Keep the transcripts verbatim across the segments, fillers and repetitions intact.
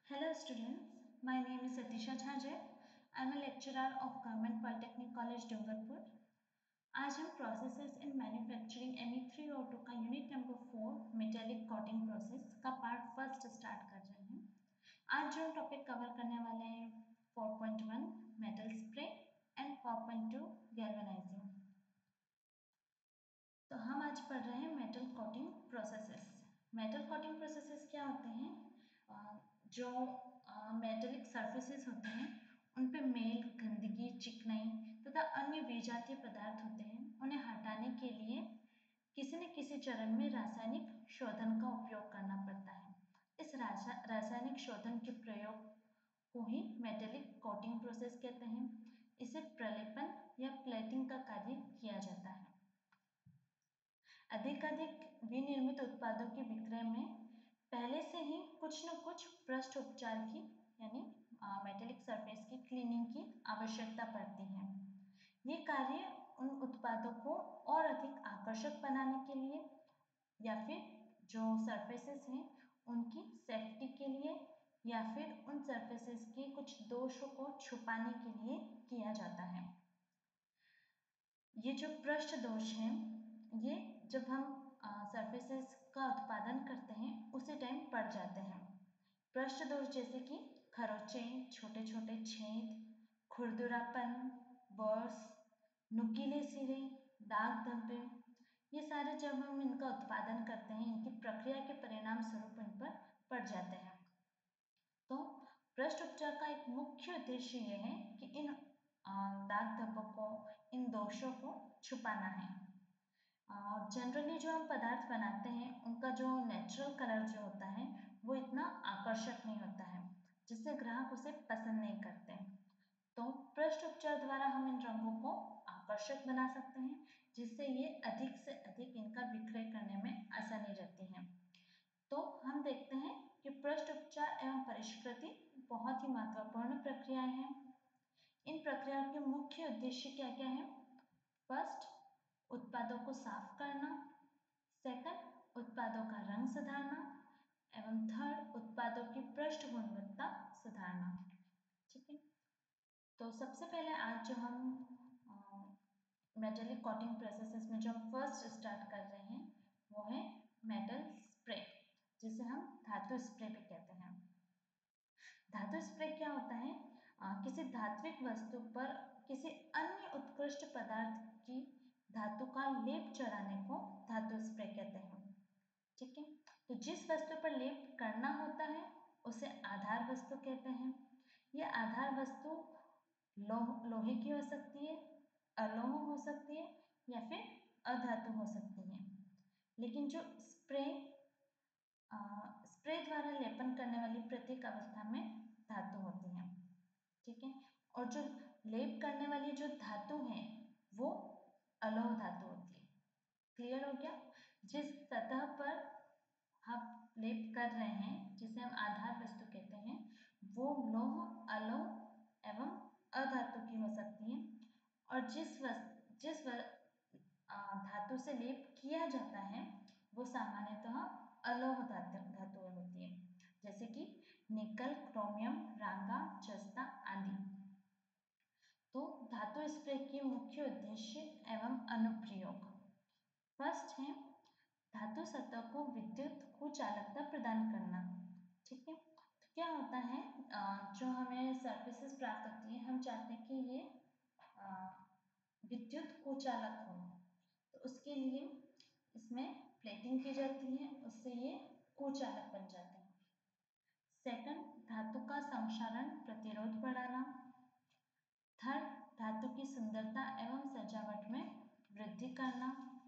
Hello students, my name is Atisha Chhajed. I am a lecturer of Government Polytechnic College Dungarpur. आज हम processes in manufacturing M E three O two का unit number four metallic coating process का part first start कर रहे हैं। आज जो हम टॉपिक कवर करने वाले हैं four point one metal spray and four point two galvanising. तो हम आज पढ़ रहे हैं metal coating processes. Metal coating processes क्या होते हैं? जो मेटेलिक सरफेसेस होते हैं उन पे मेल, गंदगी, चिकनाई तथा अन्य विजातीय पदार्थ होते हैं, उन्हें हटाने के लिए किसी न किसी चरण में रासायनिक शोधन का उपयोग करना पड़ता है। इस रासायनिक शोधन के प्रयोग को ही मेटेलिक कोटिंग प्रोसेस कहते हैं। इसे प्रलेपन या प्लेटिंग का कार्य किया जाता है। अधिकाधिक विनिर्मित उत्पादों के विक्रय में पहले से ही कुछ न कुछ पृष्ठ उपचार की यानी मेटेलिक सरफेस की क्लीनिंग की आवश्यकता पड़ती है। ये कार्य उन उत्पादों को और अधिक आकर्षक बनाने के लिए या फिर जो सरफेसेस हैं उनकी सेफ्टी के लिए या फिर उन सरफेसेस के कुछ दोषों को छुपाने के लिए किया जाता है। ये जो पृष्ठ दोष हैं ये जब हम सरफेसेस का उत्पादन करते हैं उसी टाइम पड़ जाते हैं। पृष्ठ दोष जैसे कि खरोंचे, छोटे छोटे छेद, खुरदुरापन, बर्स, नुकीले सिरे, दाग धब्बे, ये सारे जब हम इनका उत्पादन करते हैं इनकी प्रक्रिया के परिणाम स्वरूप इन पर पड़ जाते हैं। तो पृष्ठ उपचार का एक मुख्य उद्देश्य ये है कि इन दाग धब्बों को, इन दोषों को छुपाना है। और जनरली जो हम पदार्थ बनाते हैं उनका जो नेचुरल कलर जो होता है वो इतना आकर्षक नहीं होता है, जिससे ग्राहक उसे पसंद नहीं करते। तो पृष्ठ उपचार द्वारा हम इन रंगों को आकर्षक बना सकते हैं, जिससे ये अधिक से अधिक इनका विक्रय करने में आसानी रहती है। तो हम देखते हैं कि पृष्ठ उपचार एवं परिष्कृति बहुत ही महत्वपूर्ण प्रक्रियाएं हैं। इन प्रक्रियाओं के मुख्य उद्देश्य क्या क्या है? फर्स्ट, उत्पादों को साफ करना। सेकंड, उत्पादों का रंग सुधारना एवं थर्ड, उत्पादों की पृष्ठ गुणवत्ता सुधारना। ठीक है, तो सबसे पहले आज जो हम मेटेलिक कोटिंग प्रोसेसेस में जो हम फर्स्ट स्टार्ट कर रहे हैं वो है मेटल स्प्रे, जिसे हम धातु स्प्रे भी कहते हैं। धातु स्प्रे क्या होता है? आ, किसी धात्विक वस्तु पर किसी अन्य उत्कृष्ट पदार्थ की धातु का लेप चढ़ाने को धातु स्प्रे कहते हैं। ठीक है, तो जिस वस्तु पर लेप करना होता है उसे आधार वस्तु कहते हैं। यह आधार वस्तु लोह लोहे की हो सकती है, अलोह हो सकती है या फिर अधातु हो सकती है। लेकिन जो स्प्रे स्प्रे द्वारा लेपन करने वाली प्रत्येक अवस्था में धातु होती है। ठीक है, और जो लेप करने वाली जो धातु है वो अलोह धातु होती है। क्लियर हो गया? जिस सतह पर हम लेप कर रहे हैं जिसे हम आधार वस्तु कहते हैं वो लोह, अलोह एवं अधातु की हो सकती है, और जिस वस्तु जिस धातु से लेप किया जाता है वो सामान्यतः अलोह धातु धातुएं होती है, जैसे कि निकल, क्रोमियम, रांगा, जस्ता आदि। तो धातु स्प्रे के मुख्य उद्देश्य एवं अनुप्रयोग। फर्स्ट है धातु सतह को विद्युत कुचालकता प्रदान करना। ठीक है, तो क्या होता है जो हमें सरफेसेस प्राप्त होती है हम चाहते हैं कि ये विद्युत कुचालक हो, तो उसके लिए इसमें प्लेटिंग की जाती है, उससे ये कुचालक बन जाते हैं। सेकंड, धातु का संक्षारण प्रतिरोध बढ़ाना। थर्ड, धातु की सुंदरता एवं सजावट में वृद्धि करना।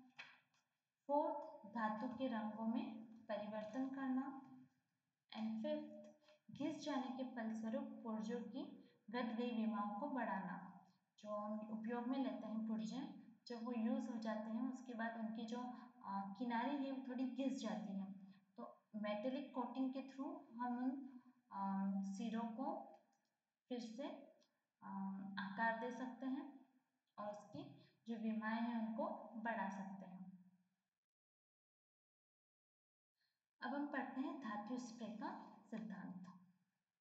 फोर्थ, धातु के रंगों में परिवर्तन करना। एंड फिफ्थ, घिस जाने के फलस्वरूप पुर्जों की घट गई विमाओं को बढ़ाना। जो हम उपयोग में लेते हैं पुर्जे, जब वो यूज़ हो जाते हैं उसके बाद उनकी जो किनारी है वो थोड़ी घिस जाती है, तो मेटेलिक कोटिंग के थ्रू हम उन सिरों को फिर से आकार दे सकते हैं और उसकी जो विमाएं हैं उनको बढ़ा सकते हैं। अब हम पढ़ते हैं धातु स्प्रे का सिद्धांत।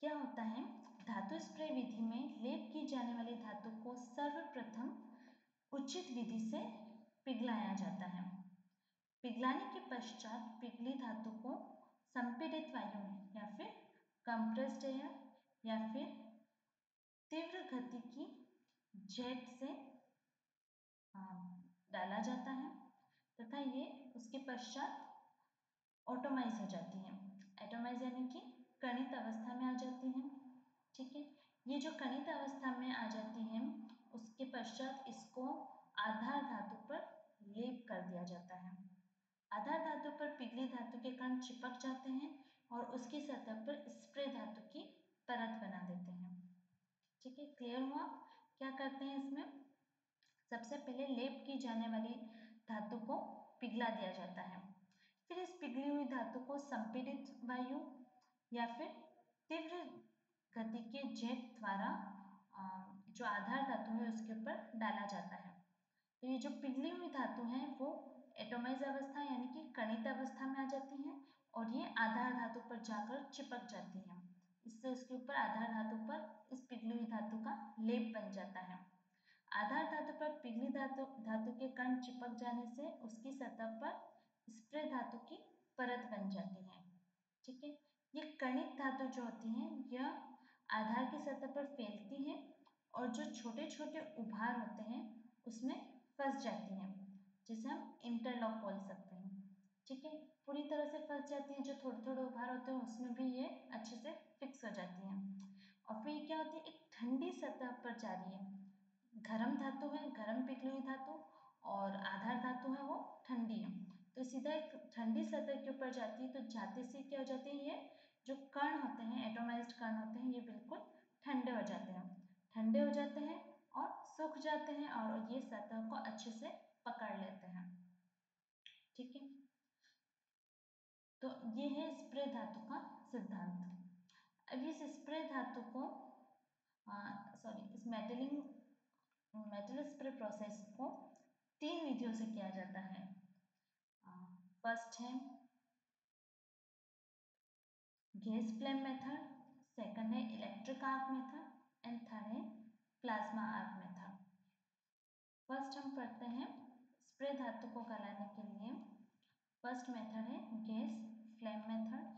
क्या होता है, धातु स्प्रे विधि में लेप की जाने वाली धातु को सर्वप्रथम उचित विधि से पिघलाया जाता है। पिघलाने के पश्चात पिघली धातु को संपीड़ित वायु में या फिर कंप्रेस्ड एयर या फिर तीव्र गति की जेट से डाला जाता है तथा ये उसके पश्चात ऑटोमाइज हो जाती है। एटोमाइज यानी कि कणित अवस्था में आ जाती है। ठीक है, ये जो कणित अवस्था में आ जाती है उसके पश्चात इसको आधार धातु पर लेप कर दिया जाता है। आधार धातु पर पिघली धातु के कण चिपक जाते हैं और उसकी सतह पर स्प्रे धातु की परत बना देते हैं। ठीक है, क्लियर हुआ? क्या करते हैं इसमें, सबसे पहले लेप की जाने वाली धातु को पिघला दिया जाता है, फिर इस पिघली हुई धातु को संपीड़ित वायु या फिर तीव्र गति के जेट द्वारा जो आधार धातु है उसके ऊपर डाला जाता है। तो ये जो पिघली हुई धातु है वो एटोमाइज अवस्था यानी कि कणित अवस्था में आ जाती है और ये आधार धातु पर जाकर चिपक जाती है। इससे उसके ऊपर आधार धातु पर इस पिघली हुई धातु का लेप बन जाता है। आधार धातु पर पिघली धातु धातु के कण चिपक जाने से उसकी सतह पर स्प्रे धातु की परत बन जाती है। ठीक है, ये कणित धातु जो होती है यह आधार की सतह पर फैलती है और जो छोटे छोटे उभार होते हैं उसमें फंस जाती हैं, जिसे हम इंटरलॉक बोल सकते हैं। ठीक है, पूरी तरह से फंस जाती हैं, जो थोड़े थोड़े उभार होते हैं उसमें भी ये अच्छे से फिक्स हो जाती हैं। और फिर क्या होती है, एक ठंडी सतह पर जा रही है। गर्म धातु है, गर्म पिघली हुई धातु, और आधार धातु है वो ठंडी है, तो सीधा एक ठंडी सतह के ऊपर जाती है। तो जाते से क्या हो जाती है, ये जो कण होते हैं, एटोमाइज्ड कण होते हैं, ये बिल्कुल ठंडे हो जाते हैं ठंडे हो जाते हैं और सूख जाते हैं और ये सतह को अच्छे से पकड़ लेते हैं। ठीक है, तो ये है स्प्रे धातु का सिद्धांत। अब इस स्प्रे धातु को सॉरी इस मेटलिंग मेटल स्प्रे प्रोसेस को तीन विधियों से किया जाता है। फर्स्ट है गैस फ्लेम मेथड, सेकंड है electric arc method and third है प्लाज्मा आर्क मेथड। फर्स्ट हम पढ़ते हैं स्प्रे धातु को गलाने के लिए। फर्स्ट मेथड है गैस फ्लेम मेथड।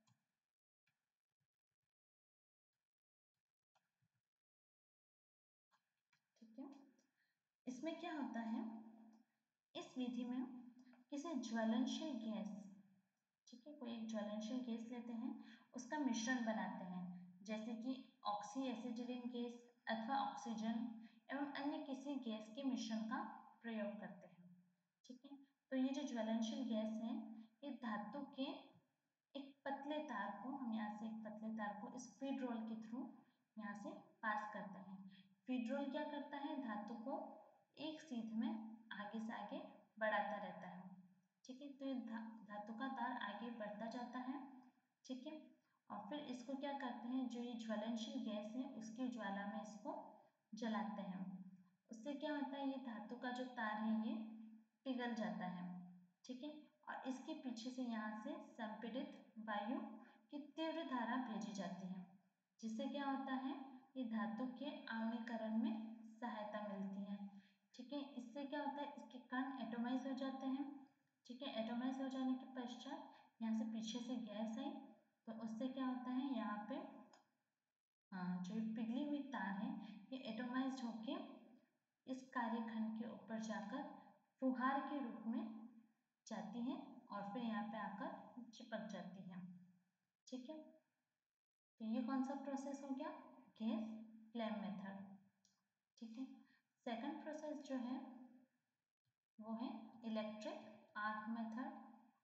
ठीक है, इसमें क्या होता है, इस विधि में किसी ज्वलनशील गैस, ठीक है, कोई एक ज्वलनशील गैस लेते हैं, उसका मिश्रण बनाते हैं, जैसे कि ऑक्सी एसिटिलीन गैस अथवा ऑक्सीजन एवं अन्य किसी गैस के मिश्रण का प्रयोग करते हैं। ठीक है, तो ये जो ज्वलनशील गैस है ये धातु के एक पतले तार को, हम यहाँ से एक पतले तार को इस फीड रोल के थ्रू यहाँ से पास करते हैं। फीड रोल क्या करता है, धातु को एक सीध में आगे से आगे बढ़ाता रहता है। ठीक है, तो ये धा, धातु का तार आगे बढ़ता जाता है। ठीक है, और फिर इसको क्या करते हैं, जो ये ज्वलनशील गैस है उसकी ज्वाला में इसको जलाते हैं। उससे क्या होता है, ये धातु का जो तार है ये पिघल जाता है। ठीक है, और इसके पीछे से यहाँ से संपीड़ित वायु की तीव्र धारा भेजी जाती है, जिससे क्या होता है, ये धातु के आणविकरण में सहायता मिलती है। ठीक है, इससे क्या होता है, इसके कण एटोमाइज हो जाते हैं। ठीक है, एटोमाइज हो जाने के पश्चात यहाँ से पीछे से गैस आई, तो उससे क्या होता है, यहाँ पे हाँ जो पिघली हुई तार है ये एटोमाइज होके इस कार्यखंड के ऊपर जाकर फुहार के रूप में जाती है और फिर यहाँ पे आकर चिपक जाती है। ठीक है, तो ये कौन सा प्रोसेस हो गया, गैस फ्लेम मेथड। ठीक है, सेकंड प्रोसेस जो है वो है इलेक्ट्रिक आर्क मेथड।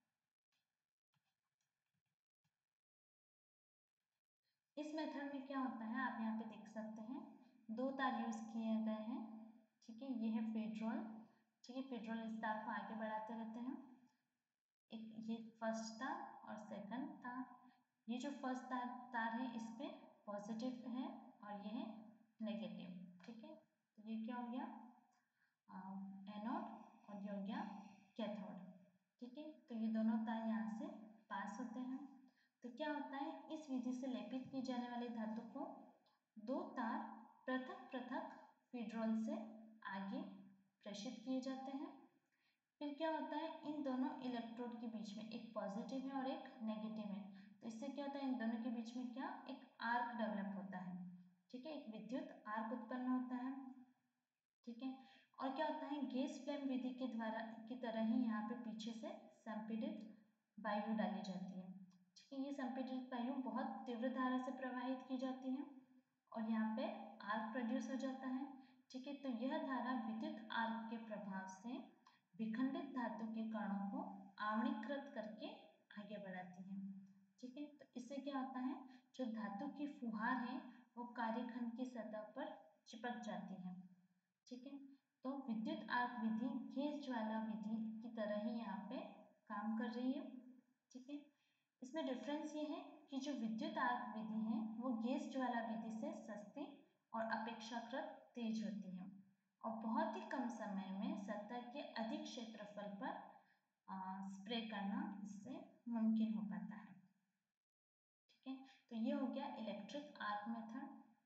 इस मेथड में क्या होता है, आप यहाँ पे देख सकते हैं दो तार यूज किए गए हैं। ठीक है, ये है फीड रोल। ठीक है, फीड रोल इस तार को आगे बढ़ाते रहते हैं, एक ये फर्स्ट तार और सेकंड तार। ये जो फर्स्ट तार तार है इस पे पॉजिटिव है और ये है नेगेटिव। ठीक है, तो ये क्या हो गया, एनोड और ये हो गया कैथोड। ठीक है, तो ये दोनों तार यहाँ से पास होते हैं। तो क्या होता है, इस विधि से लेपित की जाने वाली धातु को दो तार पृथक पृथक फीड्रोल से आगे प्रेषित किए जाते हैं। फिर क्या होता है, इन दोनों इलेक्ट्रोड के बीच में एक पॉजिटिव है और एक नेगेटिव है, तो इससे क्या होता है, इन दोनों के बीच में क्या एक आर्क डेवलप होता है। ठीक है, एक विद्युत आर्क उत्पन्न होता है। ठीक है, और क्या होता है, गैस फ्लेम विधि के द्वारा की तरह ही यहाँ पे पीछे से संपीड़ित वायु डाली जाती है। ठीक है, ये संपीड़ित वायु बहुत तीव्र धारा से प्रवाहित की जाती है और यहाँ पे आर्क प्रोड्यूस हो जाता है। ठीक है, तो यह धारा विद्युत आर्क के प्रभाव से विखंडित धातु के कणों को आणीकृत करके आगे बढ़ाती है। ठीक है, तो इससे क्या होता है, जो धातु की फुहार है वो कार्यखंड की सतह पर चिपक जाती है। ठीक है, तो विद्युत आर्क विधि गैस ज्वाला विधि की तरह ही यहाँ पे काम कर रही है। ठीक है, इसमें डिफरेंस ये है कि जो विद्युत आर्क विधि है वो गैस ज्वाला विधि से सस्ती और अपेक्षाकृत तेज होती है और बहुत ही कम समय में सतह के अधिक क्षेत्रफल पर स्प्रे करना इससे मुमकिन हो पाता है। ठीक है, तो ये हो गया इलेक्ट्रिक आर्क मेथड।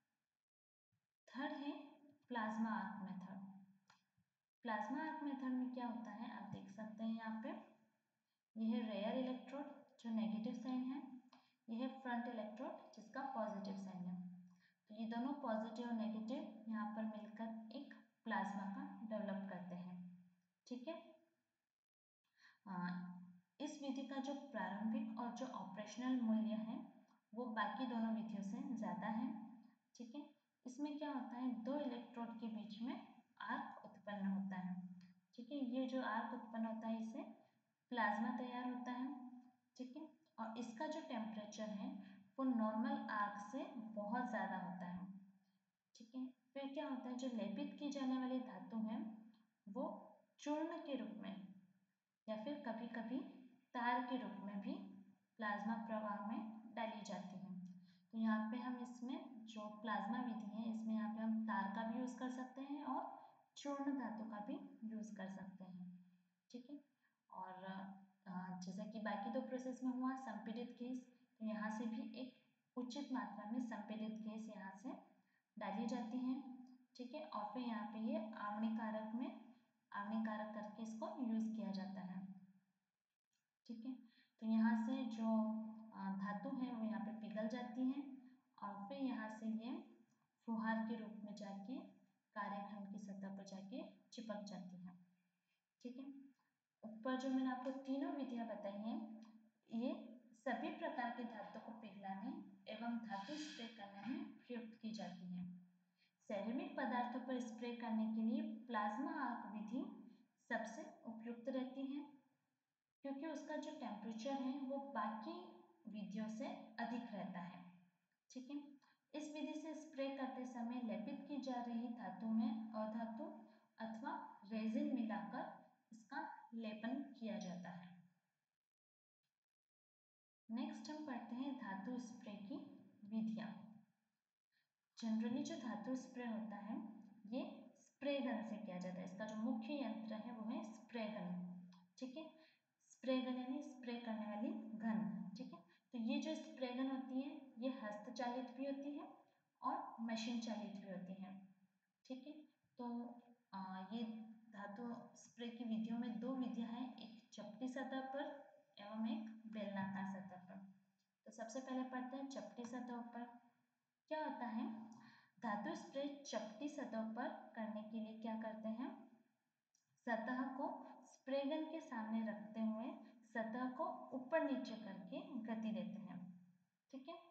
थर्ड है plasma arc method. Plasma arc method में क्या होता है, आप देख सकते हैं यहाँ पे, यह है रेयर इलेक्ट्रोड जो नेगेटिव साइन है, यह है फ्रंट इलेक्ट्रोड जिसका पॉजिटिव साइन है। तो ये दोनों पॉजिटिव और नेगेटिव यहाँ पर मिलकर एक प्लाज्मा का डेवलप करते हैं। ठीक है, आ, इस विधि का जो प्रारंभिक और जो ऑपरेशनल मूल्य है वो बाकी दोनों विधियों से ज़्यादा है। ठीक है, इसमें क्या होता है, दो इलेक्ट्रोड के बीच में आर्क उत्पन्न होता है। ठीक है, ये जो आर्क उत्पन्न होता है इससे प्लाज्मा तैयार होता है। ठीक है, और इसका जो टेम्परेचर है वो नॉर्मल आर्क से बहुत ज़्यादा होता है। ठीक है, फिर क्या होता है, जो लेपित की जाने वाली धातु है वो चूर्ण के रूप में या फिर कभी कभी तार के रूप में भी प्लाज्मा प्रवाह में डाली जाती है। तो यहाँ पे हम इसमें जो प्लाज्मा विधि है इसमें यहाँ पे हम तार का भी यूज़ कर सकते हैं और चूर्ण धातु का भी यूज़ कर सकते हैं। ठीक है, और जैसा कि बाकी दो प्रोसेस में हुआ संपीड़ित गैस, तो यहाँ से भी एक उचित मात्रा में संपीड़ित गैस यहाँ से डाली जाती है। ठीक है, और फिर यहाँ पे ये आणविकारक में आणविकारक करके इसको यूज़ किया जाता है। ठीक है, तो यहाँ से जो धातु है वो यहाँ पे पिघल जाती है और फिर यहाँ से ये फुहार के रूप में जाके कार्यखंड की सतह पर जाके चिपक जाती है। ठीक है, ऊपर जो मैंने आपको तीनों विधियां बताई हैं ये सभी प्रकार के धातु को पिघलाने एवं धातु स्प्रे करने में प्रयुक्त की जाती है। सेरेमिक पदार्थों पर स्प्रे करने के लिए प्लाज्मा आर्क विधि सबसे उपयुक्त रहती है क्योंकि उसका जो टेम्परेचर है वो बाकी विधियों से अधिक रहता है। ठीक है, इस विधि से स्प्रे करते समय लेपित की जा रही धातु में अधातु अथवा रेजिन मिलाकर इसका लेपन किया जाता है। नेक्स्ट हम पढ़ते हैं धातु स्प्रे की विधियां। जनरली जो धातु स्प्रे होता है ये स्प्रे गन से किया जाता है। इसका जो मुख्य यंत्र है वो है स्प्रे गन। ठीक है, स्प्रे गन यानी स्प्रे करने वाली गन। ठीक है, तो ये जो स्प्रे गन होती है ये हस्तचालित भी होती है और मशीन चालित भी होती है। ठीक है, तो आ, ये धातु स्प्रे की विधियों में दो विधियां हैं, एक चपटी सतह पर एवं एक बेलनाकार सतह पर। तो सबसे पहले पढ़ते हैं चपटी सतह पर क्या होता है। धातु स्प्रे चपटी सतह पर करने के लिए क्या करते हैं, सतह को स्प्रे गन के सामने रखते हुए सतह को ऊपर नीचे करके गति देते हैं। ठीक है,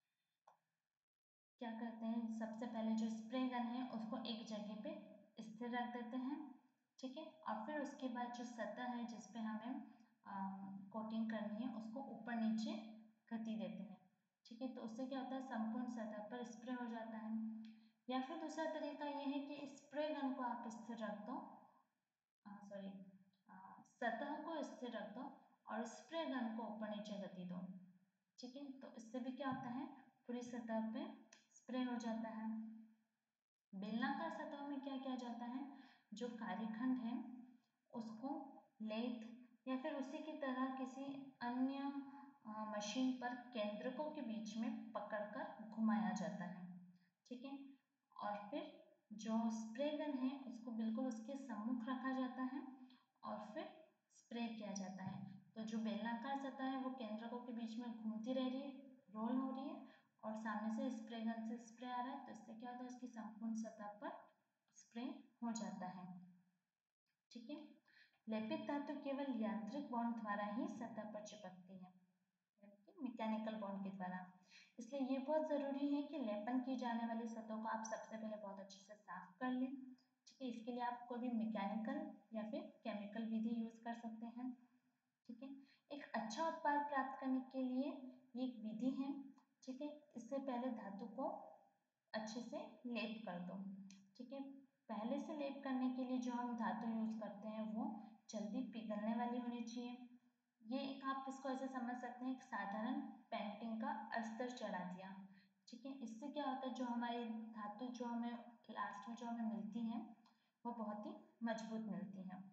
क्या करते हैं, सबसे पहले जो स्प्रे गन है उसको एक जगह पे स्थिर रख देते हैं। ठीक है, और फिर उसके बाद जो सतह है जिस पे हमें कोटिंग करनी है उसको ऊपर नीचे गति देते हैं। ठीक है, तो उससे क्या होता है, संपूर्ण सतह पर स्प्रे हो जाता है। या फिर दूसरा तरीका ये है कि स्प्रे गन को आप स्थिर रख दो, सॉरी सतह को स्थिर रख दो और स्प्रे गन को ऊपर नीचे गति दो। ठीक है, तो इससे भी क्या होता है, पूरी सतह पे स्प्रे हो जाता है। बेलनाकार सतह में क्या किया जाता है, जो कार्यखंड है उसको लेथ या फिर उसी की तरह किसी अन्य मशीन पर केंद्रकों के बीच में पकड़कर घुमाया जाता है, ठीक है। और फिर जो स्प्रे गन है उसको बिल्कुल उसके सम्मुख रखा जाता है और फिर स्प्रे किया जाता है। तो जो बेलनाकार सतह है वो केंद्रकों के बीच में घूमती रह रही है, रोल हो रही है और सामने से स्प्रे गन से स्प्रे आ रहा है, तो इससे क्या होता है, उसकी संपूर्ण सतह पर स्प्रे हो जाता है, ठीक है। लेपित धातु केवल यांत्रिक बॉन्ड द्वारा ही सतह पर चिपकती है, यानी कि मैकेनिकल बॉन्ड के द्वारा। इसलिए ये बहुत ज़रूरी है कि लेपन की जाने वाली सतहों को आप सबसे पहले बहुत अच्छे से साफ कर लें, ठीक है। इसके लिए आप कोई भी मैकेनिकल या फिर केमिकल विधि यूज़ कर सकते हैं, ठीक है। एक अच्छा उत्पाद प्राप्त करने के लिए ये एक विधि है, ठीक है। इससे पहले धातु को अच्छे से लेप कर दो, ठीक है। पहले से लेप करने के लिए जो हम धातु यूज़ करते हैं वो जल्दी पिघलने वाली होनी चाहिए। ये एक आप इसको ऐसे समझ सकते हैं, एक साधारण पेंटिंग का अस्तर चढ़ा दिया, ठीक है। इससे क्या होता है, जो हमारी धातु जो हमें लास्ट में जो हमें मिलती है वो बहुत ही मजबूत मिलती है।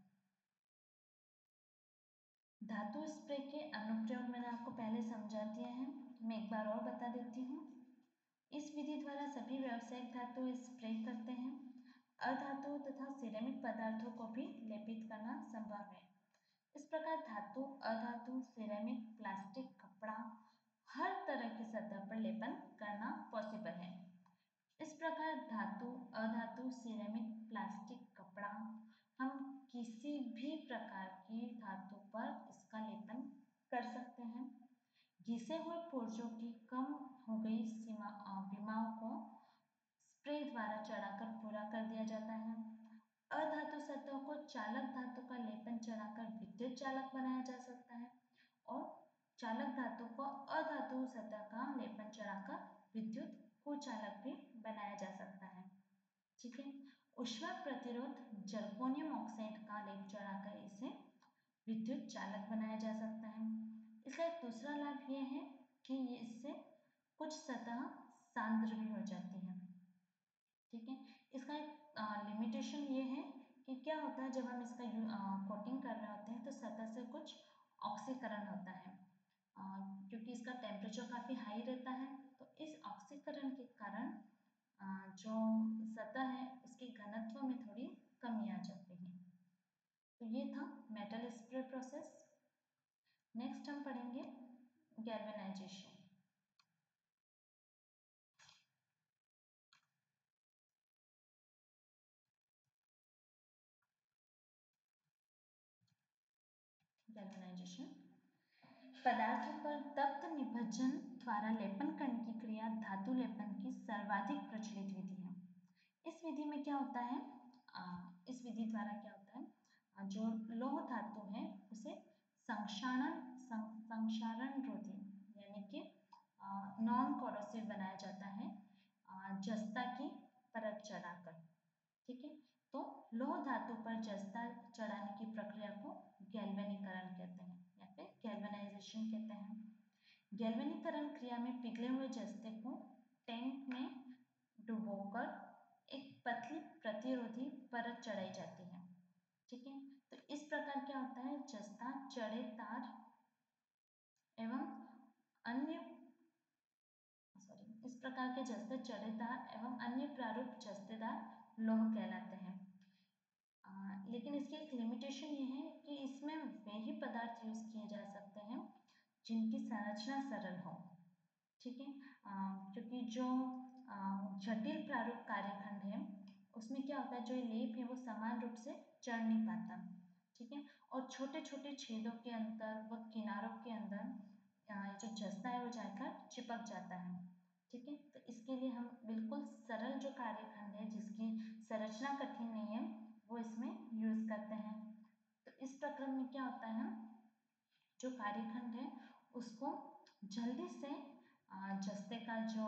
धातु स्प्रे के अनुप्रयोग मैंने आपको पहले समझा दिए हैं, मैं एक बार और बता देती हूँ। इस विधि द्वारा सभी व्यावसायिक धातु स्प्रे करते हैं। अधातु तथा सिरेमिक पदार्थों को भी लेपित करना संभव है। इस प्रकार धातु, अधातु, सिरेमिक, प्लास्टिक, कपड़ा, हर तरह की सतह पर लेपन करना पॉसिबल है। इस प्रकार धातु, अधातु, सिरेमिक, प्लास्टिक, कपड़ा, हम किसी भी प्रकार की धातु पर इसका लेपन कर सकते हैं। घिसे हुए पुर्जों की कम हो गई सीमा विमाओं को स्प्रे द्वारा चढ़ाकर पूरा कर दिया जाता है। अधातु सतहों को चालक धातु का लेपन चढ़ाकर विद्युत चालक बनाया जा सकता है और चालक धातु को अधातु सतह का लेपन चढ़ाकर विद्युत कुचालक भी बनाया जा सकता है, ठीक है। ऊष्मा प्रतिरोध जर्कोनियम ऑक्साइड का लेप चढ़ाकर इसे विद्युत चालक बनाया जा सकता है। इसका एक दूसरा लाभ यह है कि इससे कुछ सतह सांद्र भी हो जाती है, ठीक है। इसका एक लिमिटेशन ये है कि क्या होता है, जब हम इसका कोटिंग कर रहे होते हैं तो सतह से कुछ ऑक्सीकरण होता है, क्योंकि इसका टेम्परेचर काफ़ी हाई रहता है, तो इस ऑक्सीकरण के कारण जो सतह है उसके घनत्व में थोड़ी कमी आ जाती है। तो ये था मेटल स्प्रे प्रोसेस। नेक्स्ट हम पढ़ेंगे गैल्वेनाइजेशन। गैल्वेनाइजेशन पदार्थों पर तप्त निभजन द्वारा लेपन करने की क्रिया धातु लेपन की सर्वाधिक प्रचलित विधि है। इस विधि में क्या होता है, आ, इस विधि द्वारा क्या होता है, आ, जो लौह धातु है उसे संक्षारण सं, संक्षारण रोधी यानी कि नॉन कोरोसिव बनाया जाता है आ, जस्ता की परत चढ़ाकर, ठीक है। तो लौह धातु पर जस्ता चढ़ाने की प्रक्रिया को गैल्वेनीकरण कहते हैं या फिर गैल्वेनाइजेशन कहते हैं। गैल्वेनीकरण क्रिया में पिघले हुए जस्ते को टैंक में डुबोकर एक पतली प्रतिरोधी परत चढ़ाई जाती है, ठीक है। तो इस प्रकार क्या होता है, जस्ता चढ़े तार एवं अन्य सॉरी इस प्रकार के जस्ते चढ़े तार एवं अन्य प्रारूप जस्तेदार लौह कहलाते हैं। आ, लेकिन इसकी एक लिमिटेशन ये है कि इसमें वे ही पदार्थ यूज किए जा सकते हैं जिनकी संरचना सरल हो, ठीक है। क्योंकि जो जटिल प्रारूप कार्यखंड है उसमें क्या होता है, जो लेप है वो समान रूप से चढ़ नहीं पाता, ठीक है। और छोटे छोटे छेदों के अंदर व किनारों के अंदर जो जस्ता है वो जाकर चिपक जाता है, ठीक है। तो इसके लिए हम बिल्कुल सरल जो कार्यखंड है जिसकी संरचना कठिन नहीं है वो इसमें यूज करते हैं। तो इस प्रक्रम में क्या होता है, जो कार्यखंड है उसको जल्दी से जस्ते का जो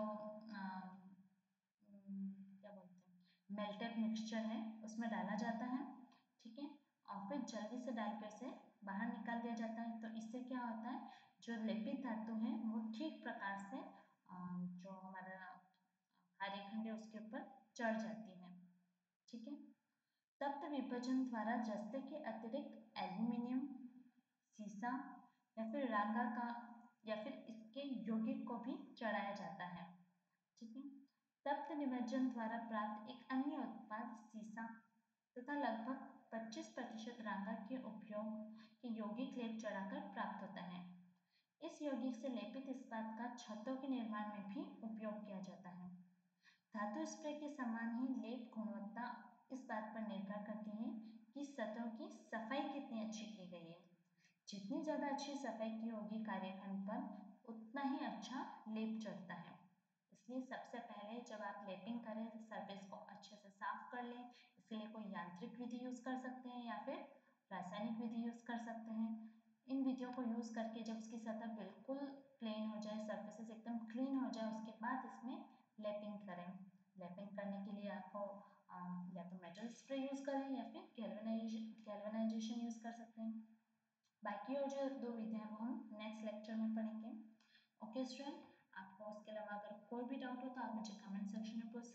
क्या बोलते हैं मेल्टेड मिक्सचर है उसमें डाला जाता है, ठीक है। और फिर जल्दी से डाल के उसे बाहर निकाल दिया जाता है। तो इससे क्या होता है, जो लेपित धातु है वो ठीक प्रकार से जो हमारा कार्यखंड है उसके ऊपर चढ़ जाती है, ठीक है। तप्त विभजन द्वारा जस्ते के अतिरिक्त एल्यूमिनियम, सीसा या फिर रांगा का या फिर इसके यौगिक को भी चढ़ाया जाता है। ठीक है। तप्त निमज्जन द्वारा प्राप्त एक अन्य उत्पाद सीसा तथा लगभग पच्चीस प्रतिशत रांगा के उपयोग के यौगिक लेप चढ़ाकर प्राप्त होता है। इस यौगिक से लेपित इस्पात का छतों के निर्माण में भी उपयोग किया जाता है। धातु स्प्रे के समान ही लेप गुणवत्ता इस बात पर निर्भर करती है कि सतहों की सफाई कितनी अच्छी की गई है। जितनी ज़्यादा अच्छी सफाई की होगी कार्यखंड पर उतना ही अच्छा लेप चढ़ता है। इसलिए सबसे पहले जब आप लेपिंग करें तो सरफेस को अच्छे से साफ कर लें। इसके लिए कोई यांत्रिक विधि यूज़ कर सकते हैं या फिर रासायनिक विधि यूज़ कर सकते हैं। इन विधियों को यूज़ करके जब उसकी सतह बिल्कुल प्लेन हो जाए, सरफेसेस एकदम क्लीन हो जाए, उसके बाद इसमें लेपिंग करें। लेपिंग करने के लिए आपको आ, या तो मेटल स्प्रे यूज़ करें या फिर गैल्वेनाइजेशन गैल्वेनाइजेशन यूज़ कर सकते हैं। बाकी और जो दो विधियाँ वो हम नेक्स्ट लेक्चर में पढ़ेंगे। ओके स्टूडेंट, आपको उसके अलावा अगर कोई भी डाउट हो तो आप मुझे कमेंट सेक्शन में पूछ